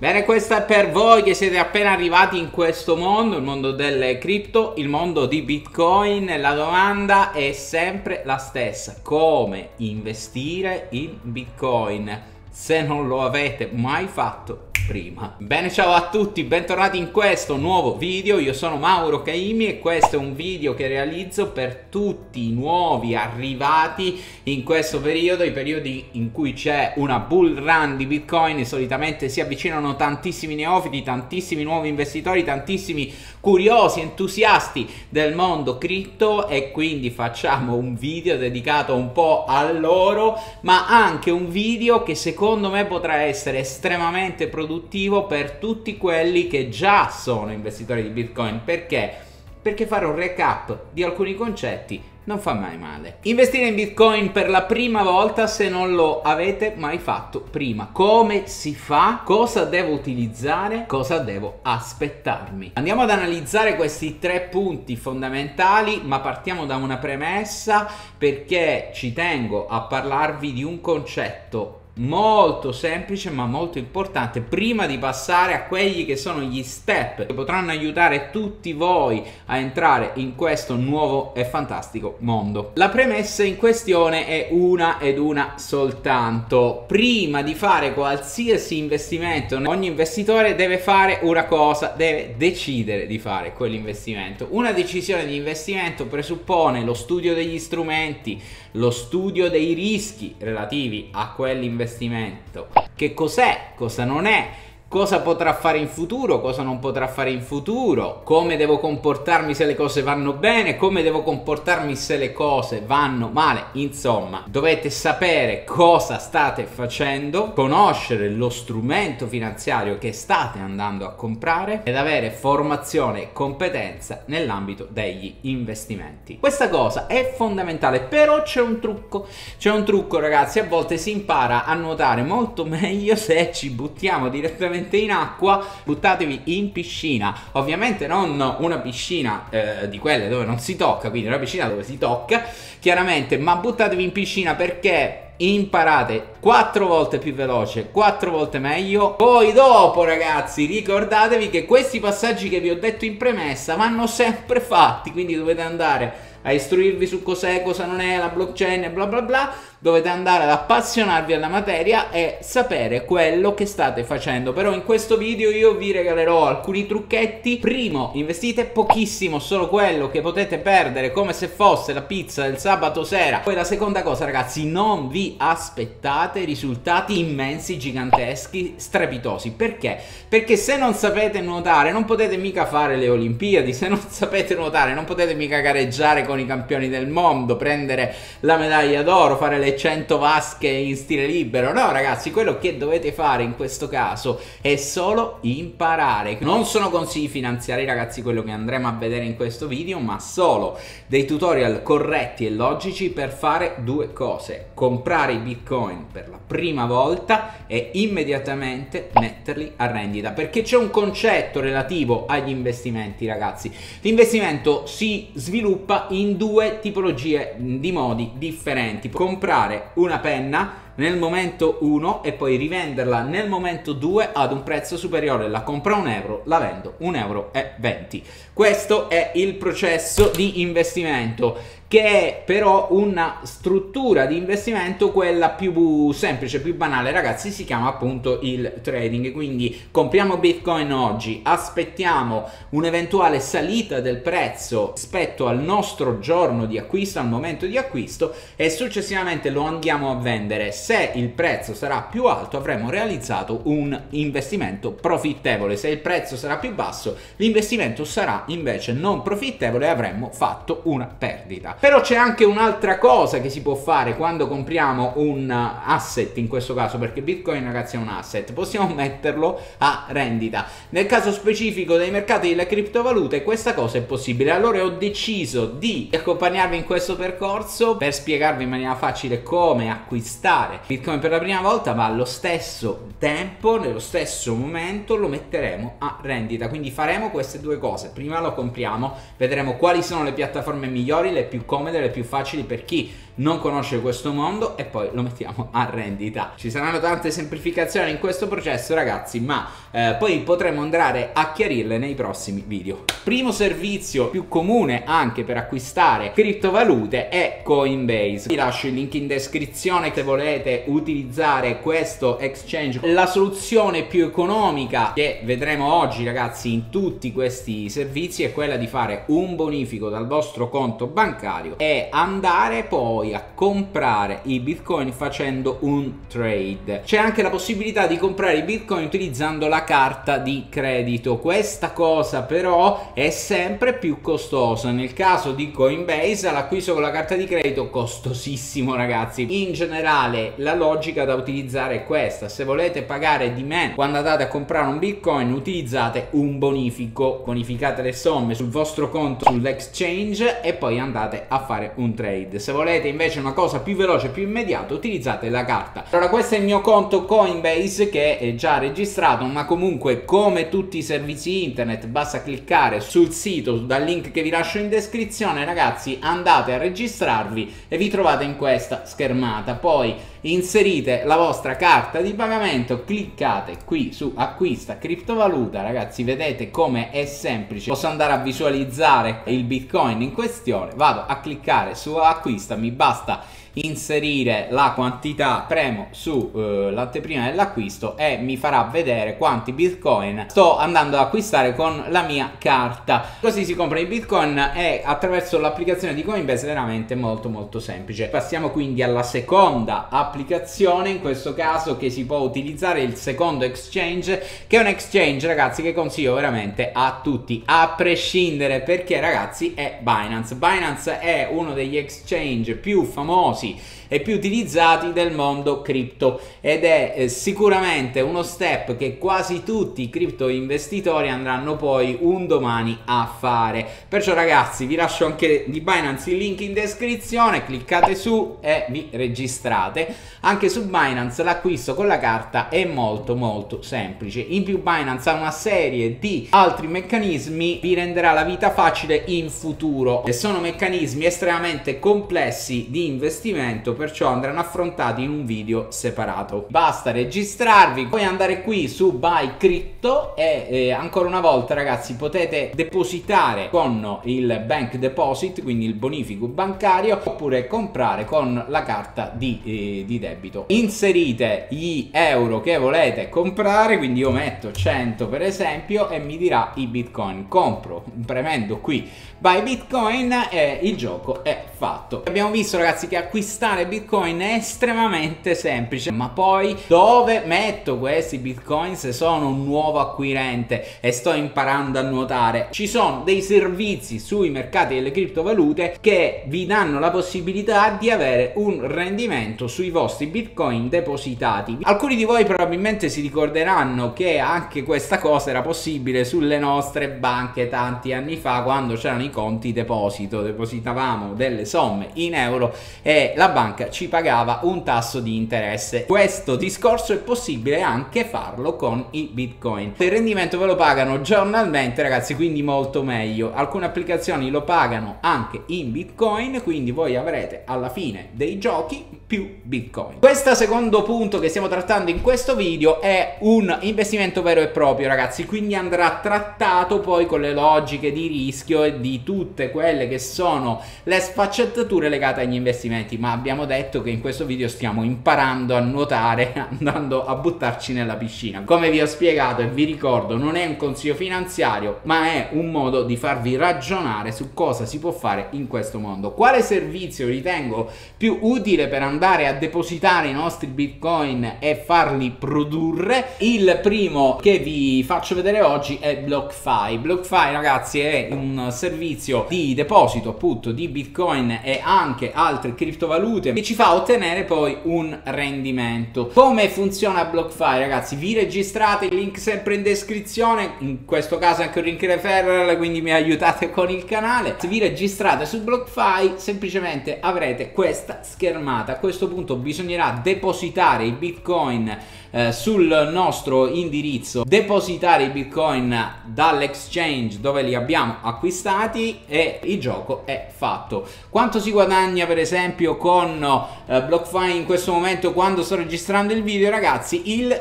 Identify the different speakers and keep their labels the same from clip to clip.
Speaker 1: Bene, questa è per voi che siete appena arrivati in questo mondo, il mondo delle cripto, il mondo di Bitcoin. La domanda è sempre la stessa: come investire in Bitcoin se non lo avete mai fatto prima? Bene, ciao a tutti, bentornati in questo nuovo video. Io sono Mauro Caimi e questo è un video che realizzo per tutti i nuovi arrivati in questo periodo, i periodi in cui c'è una bull run di Bitcoin. E solitamente si avvicinano tantissimi neofiti, tantissimi nuovi investitori, tantissimi curiosi, entusiasti del mondo cripto, e quindi facciamo un video dedicato un po' a loro, ma anche un video che secondo me potrà essere estremamente produttivo per tutti quelli che già sono investitori di Bitcoin. Perché fare un recap di alcuni concetti non fa mai male. Investire in Bitcoin per la prima volta se non lo avete mai fatto prima. Come si fa? Cosa devo utilizzare? Cosa devo aspettarmi? Andiamo ad analizzare questi tre punti fondamentali, ma partiamo da una premessa, perché ci tengo a parlarvi di un concetto molto semplice ma molto importante prima di passare a quelli che sono gli step che potranno aiutare tutti voi a entrare in questo nuovo e fantastico mondo. La premessa in questione è una ed una soltanto: prima di fare qualsiasi investimento, ogni investitore deve fare una cosa, deve decidere di fare quell'investimento. Una decisione di investimento presuppone lo studio degli strumenti, lo studio dei rischi relativi a quell'investimento. Che cos'è, cosa non è, cosa potrà fare in futuro, cosa non potrà fare in futuro, come devo comportarmi se le cose vanno bene, come devo comportarmi se le cose vanno male. Insomma, dovete sapere cosa state facendo, conoscere lo strumento finanziario che state andando a comprare ed avere formazione e competenza nell'ambito degli investimenti. Questa cosa è fondamentale, però c'è un trucco. C'è un trucco, ragazzi: a volte si impara a nuotare molto meglio se ci buttiamo direttamente in acqua. Buttatevi in piscina, ovviamente non una piscina di quelle dove non si tocca, quindi una piscina dove si tocca chiaramente, ma buttatevi in piscina perché imparate 4 volte più veloce, 4 volte meglio. Poi dopo, ragazzi, ricordatevi che questi passaggi che vi ho detto in premessa vanno sempre fatti, quindi dovete andare a istruirvi su cos'è, cosa non è la blockchain e bla bla bla. Dovete andare ad appassionarvi alla materia e sapere quello che state facendo. Però in questo video io vi regalerò alcuni trucchetti. Primo, investite pochissimo, solo quello che potete perdere, come se fosse la pizza del sabato sera. Poi la seconda cosa, ragazzi: non vi aspettate risultati immensi, giganteschi, strepitosi. Perché? Perché se non sapete nuotare non potete mica fare le Olimpiadi. Se non sapete nuotare non potete mica gareggiare con i campioni del mondo, prendere la medaglia d'oro, fare le 100 vasche in stile libero. No, ragazzi, quello che dovete fare in questo caso è solo imparare. Non sono consigli finanziari, ragazzi, quello che andremo a vedere in questo video, ma solo dei tutorial corretti e logici per fare due cose: comprare i Bitcoin per la prima volta e immediatamente metterli a rendita. Perché c'è un concetto relativo agli investimenti, ragazzi. L'investimento si sviluppa in due tipologie di modi differenti: comprare una penna nel momento 1 e poi rivenderla nel momento 2 ad un prezzo superiore. La compro a €1, la vendo €1,20. Questo è il processo di investimento, che è però una struttura di investimento, quella più semplice, più banale, ragazzi. Si chiama appunto il trading. Quindi compriamo Bitcoin oggi, aspettiamo un'eventuale salita del prezzo rispetto al nostro giorno di acquisto, al momento di acquisto, e successivamente lo andiamo a vendere. Se il prezzo sarà più alto avremo realizzato un investimento profittevole. Se il prezzo sarà più basso l'investimento sarà invece non profittevole e avremmo fatto una perdita. Però c'è anche un'altra cosa che si può fare quando compriamo un asset, in questo caso, perché Bitcoin, ragazzi, è un asset. Possiamo metterlo a rendita. Nel caso specifico dei mercati delle criptovalute questa cosa è possibile. Allora ho deciso di accompagnarvi in questo percorso per spiegarvi in maniera facile come acquistare Bitcoin per la prima volta, ma allo stesso tempo, nello stesso momento, lo metteremo a rendita. Quindi faremo queste due cose: prima lo compriamo, vedremo quali sono le piattaforme migliori, le più comode, le più facili per chi non conosce questo mondo e poi lo mettiamo a rendita. Ci saranno tante semplificazioni in questo processo, ragazzi, ma poi potremo andare a chiarirle nei prossimi video. Primo servizio più comune anche per acquistare criptovalute è Coinbase. Vi lascio il link in descrizione se volete utilizzare questo exchange. La soluzione più economica che vedremo oggi, ragazzi, in tutti questi servizi è quella di fare un bonifico dal vostro conto bancario e andare poi a comprare i bitcoin facendo un trade. C'è anche la possibilità di comprare i bitcoin utilizzando la carta di credito. Questa cosa però è sempre più costosa. Nel caso di Coinbase l'acquisto con la carta di credito costosissimo, ragazzi. In generale la logica da utilizzare è questa: se volete pagare di meno quando andate a comprare un bitcoin, utilizzate un bonifico, bonificate le somme sul vostro conto sull'exchange e poi andate a fare un trade. Se volete invece una cosa più veloce, più immediata, utilizzate la carta. Allora, questo è il mio conto Coinbase che è già registrato, ma comunque come tutti i servizi internet basta cliccare sul sito dal link che vi lascio in descrizione, ragazzi, andate a registrarvi e vi trovate in questa schermata. Poi inserite la vostra carta di pagamento, cliccate qui su acquista criptovaluta, ragazzi, vedete come è semplice. Posso andare a visualizzare il bitcoin in questione, vado a cliccare su acquista, mi basta inserire la quantità, premo su l'anteprima dell'acquisto e mi farà vedere quanti bitcoin sto andando ad acquistare con la mia carta. Così si compra i bitcoin e attraverso l'applicazione di Coinbase è veramente molto semplice. Passiamo quindi alla seconda applicazione, in questo caso che si può utilizzare, il secondo exchange, che è un exchange, ragazzi, che consiglio veramente a tutti a prescindere, perché, ragazzi, è Binance. Binance è uno degli exchange più famosi e più utilizzati del mondo cripto ed è sicuramente uno step che quasi tutti i cripto investitori andranno poi un domani a fare. Perciò, ragazzi, vi lascio anche di Binance il link in descrizione, cliccate su e vi registrate. Anche su Binance l'acquisto con la carta è molto semplice. In più Binance ha una serie di altri meccanismi, vi renderà la vita facile in futuro e sono meccanismi estremamente complessi di investimento, perciò andranno affrontati in un video separato. Basta registrarvi, poi andare qui su Buy Crypto e ancora una volta, ragazzi, potete depositare con il bank deposit, quindi il bonifico bancario, oppure comprare con la carta di debito. Inserite gli euro che volete comprare, quindi io metto 100 per esempio e mi dirà i bitcoin. Compro premendo qui Buy Bitcoin e il gioco è fatto. Abbiamo visto, ragazzi, che acquistare bitcoin è estremamente semplice, ma poi dove metto questi bitcoin se sono un nuovo acquirente e sto imparando a nuotare? Ci sono dei servizi sui mercati delle criptovalute che vi danno la possibilità di avere un rendimento sui vostri bitcoin depositati. Alcuni di voi probabilmente si ricorderanno che anche questa cosa era possibile sulle nostre banche tanti anni fa, quando c'erano i conti deposito, depositavamo delle somme in euro e la banca ci pagava un tasso di interesse. Questo discorso è possibile anche farlo con i bitcoin. Il rendimento ve lo pagano giornalmente, ragazzi, quindi molto meglio. Alcune applicazioni lo pagano anche in bitcoin, quindi voi avrete alla fine dei giochi più bitcoin. Questo secondo punto che stiamo trattando in questo video è un investimento vero e proprio, ragazzi, quindi andrà trattato poi con le logiche di rischio e di tutte quelle che sono le sfaccettature legate agli investimenti, ma abbiamo detto che in questo video stiamo imparando a nuotare andando a buttarci nella piscina. Come vi ho spiegato e vi ricordo, non è un consiglio finanziario, ma è un modo di farvi ragionare su cosa si può fare in questo mondo. Quale servizio ritengo più utile per andare a depositare i nostri bitcoin e farli produrre? Il primo che vi faccio vedere oggi è BlockFi. BlockFi, ragazzi, è un servizio di deposito appunto di bitcoin e anche altre criptovalute che ci fa ottenere poi un rendimento. Come funziona BlockFi, ragazzi? Vi registrate, il link sempre in descrizione, in questo caso anche un link referral, quindi mi aiutate con il canale. Se vi registrate su BlockFi semplicemente avrete questa schermata. A questo punto bisognerà depositare i bitcoin sul nostro indirizzo, depositare i bitcoin dall'exchange dove li abbiamo acquistati e il gioco è fatto. Quanto si guadagna per esempio con BlockFi in questo momento quando sto registrando il video, ragazzi? Il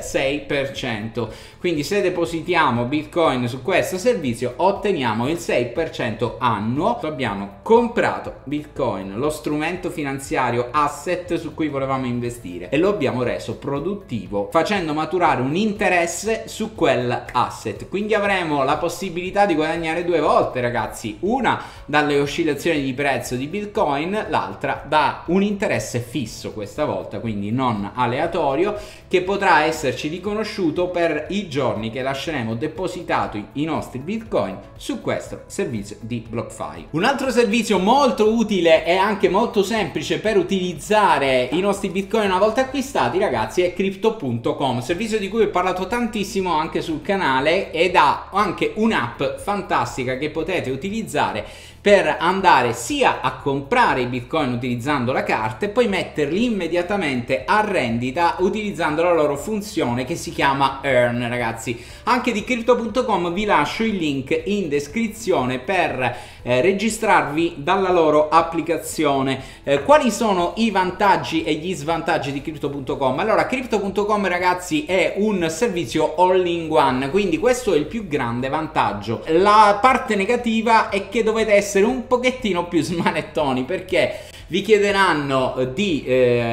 Speaker 1: 6%. Quindi se depositiamo bitcoin su questo servizio otteniamo il 6% annuo. Abbiamo comprato bitcoin, lo strumento finanziario asset su cui volevamo investire, e lo abbiamo reso produttivo facendo maturare un interesse su quell'asset. Quindi avremo la possibilità di guadagnare due volte, ragazzi: una dalle oscillazioni di prezzo di bitcoin, l'altra da un interesse fisso questa volta, quindi non aleatorio, che potrà esserci riconosciuto per i giorni che lasceremo depositati i nostri bitcoin su questo servizio di BlockFi. Un altro servizio molto utile e anche molto semplice per utilizzare i nostri bitcoin una volta acquistati, ragazzi, è Crypto.com, servizio di cui ho parlato tantissimo anche sul canale, ed ha anche un'app fantastica che potete utilizzare per andare sia a comprare i bitcoin utilizzando la carta e poi metterli immediatamente a rendita utilizzando la loro funzione che si chiama Earn, ragazzi. Anche di Crypto.com vi lascio il link in descrizione per registrarvi dalla loro applicazione. Quali sono i vantaggi e gli svantaggi di Crypto.com? Allora, Crypto.com, ragazzi, è un servizio all in one, quindi questo è il più grande vantaggio. La parte negativa è che dovete essere un pochettino più smanettoni, perché vi chiederanno di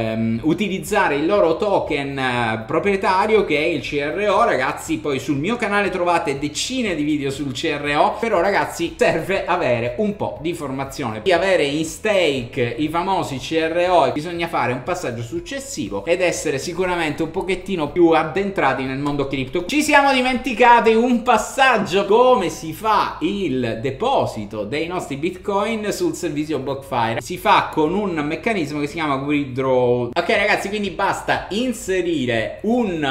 Speaker 1: utilizzare il loro token proprietario, che è il CRO, ragazzi. Poi sul mio canale trovate decine di video sul CRO, però, ragazzi, serve avere un po' di formazione. Per avere in stake i famosi CRO bisogna fare un passaggio successivo ed essere sicuramente un pochettino più addentrati nel mondo cripto. Ci siamo dimenticati un passaggio: come si fa il deposito dei nostri bitcoin sul servizio BlockFi. Si fa con un meccanismo che si chiama withdraw. Ok, ragazzi, quindi basta inserire un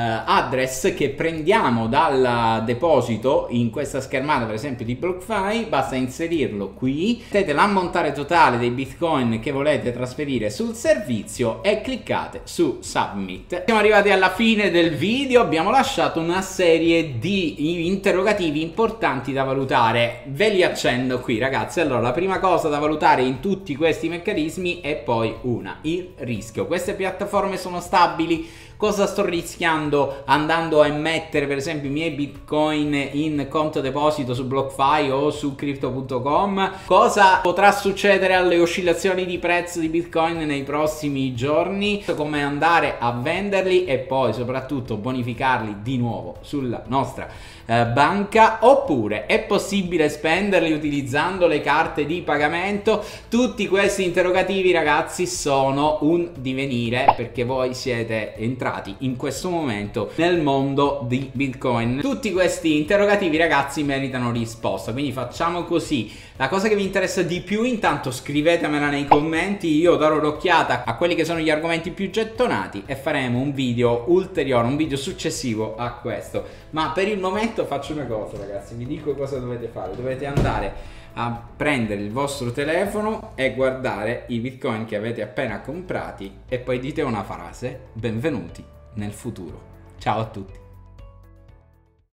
Speaker 1: address che prendiamo dal deposito in questa schermata, per esempio di BlockFi. Basta inserirlo qui, mettete l'ammontare totale dei bitcoin che volete trasferire sul servizio e cliccate su submit. Siamo arrivati alla fine del video, abbiamo lasciato una serie di interrogativi importanti da valutare. Ve li accendo qui, ragazzi. Allora, la prima cosa da valutare in tutti questi meccanismi è poi il rischio. Queste piattaforme sono stabili? Cosa sto rischiando andando a immettere per esempio i miei bitcoin in conto deposito su BlockFi o su Crypto.com? Cosa potrà succedere alle oscillazioni di prezzo di bitcoin nei prossimi giorni? Come andare a venderli e poi soprattutto bonificarli di nuovo sulla nostra banca? Oppure è possibile spenderli utilizzando le carte di pagamento? Tutti questi interrogativi, ragazzi, sono un divenire, perché voi siete entrati in questo momento nel mondo di bitcoin. Tutti questi interrogativi, ragazzi, meritano risposta, quindi facciamo così: la cosa che vi interessa di più intanto scrivetemela nei commenti, io darò un'occhiata a quelli che sono gli argomenti più gettonati e faremo un video ulteriore, un video successivo a questo. Ma per il momento faccio una cosa, ragazzi, vi dico cosa dovete fare. Dovete andare a prendere il vostro telefono e guardare i bitcoin che avete appena comprati e poi dite una frase: benvenuti nel futuro. Ciao a tutti.